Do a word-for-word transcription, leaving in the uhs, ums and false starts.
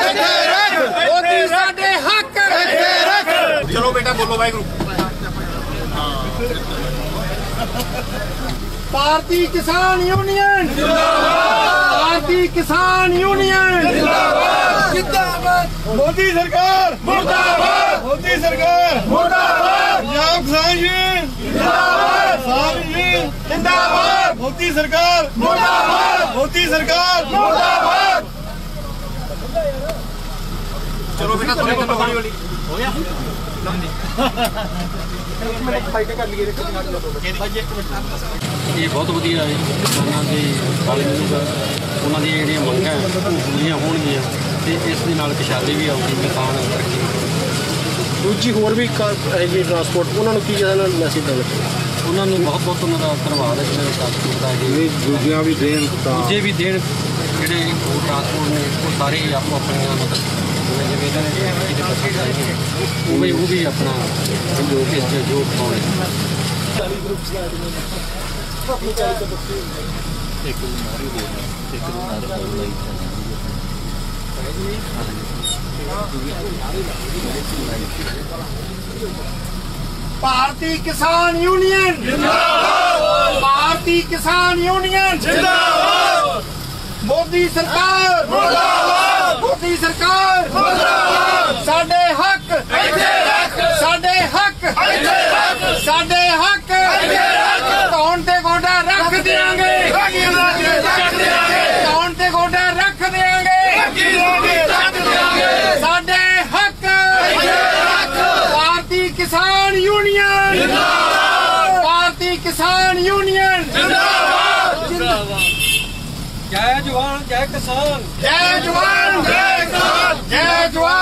मोदी साडे हक। चलो बेटा बोलो वाहिगुरू। भारतीय किसान यूनियन भारतीय किसान यूनियन जिंदाबाद। मोदी सरकार मुर्दाबाद। मोदी सरकार मुर्दाबाद। पंजाब किसान यूनियन जिंदाबाद। किसान यूनियन जिंदाबाद। मोदी सरकार मुर्दाबाद। मोदी सरकार मुर्दाबाद। चलो बेटा थोड़ी चलो हौली हौली हो गया। ये बहुत वधिया है किसानों के बाले उन्होंने ਜਿਹੜੀਆਂ ਮੰਗਾਂ ਪੂਰੀਆਂ ਹੋਣਗੀਆਂ ਤੇ ਇਸ ਦੇ ਨਾਲ ਖੁਸ਼ਹਾਲੀ ਵੀ ਆਊਗੀ ਕਿਸਾਨ ਤਰੱਕੀ। ਦੂਜੀ ਹੋਰ ਵੀ ਹੈਗੀ ਟਰਾਂਸਪੋਰਟ ਉਹਨਾਂ ਨੂੰ ਕੀ ਜਿਹੜਾ ਮੈਸੇਜ ਦੇਣਾ ਉਹਨਾਂ ਨੂੰ ਬਹੁਤ ਬਹੁਤ ਉਹਨਾਂ ਦਾ ਧੰਨਵਾਦ ਹੈ ਜਿਹੜੇ ਟਰਾਂਸਪੋਰਟ ਦਾ ਇਹ ਦੂਜਿਆਂ ਵੀ ਦੇਣ ਦੂਜੇ ਵੀ ਦੇਣ ਜਿਹੜੇ ਹੋਰ ਟਰਾਂਸਪੋਰਟ ਨੇ ਉਹ ਸਾਰੇ ਹੀ ਆਪੋ ਆਪਣੀਆਂ ਮਤਲਬ ਜਿਵੇਂ ਇਹਨਾਂ ਨੇ ਜਿਹਦੇ ਪਸੰਦ ਆਏ ਉਵੇਂ ਉਹ ਵੀ ਆਪਣਾ ਜੋ ਇਸ ਜੋ ਪਾਉਣੇ ਇੱਕ ਨਾਰੀ ਬੋਲਣਾ ਇੱਕ ਨਾਰਾ ਬੋਲਣਾ भारतीय किसान यूनियन जिंदाबाद। भारतीय किसान यूनियन जिंदाबाद। मोदी सरकार मुर्दाबाद। मोदी सरकार मुर्दाबाद। साडे हक साडे हक साडे हक कौन ते गोडा रख देंगे कौन ते गोडा रख देंगे साडे हक। भारतीय किसान यूनियन भारतीय किसान यूनियन जय जवान जय किसान जय जवान जय किसान जय जवान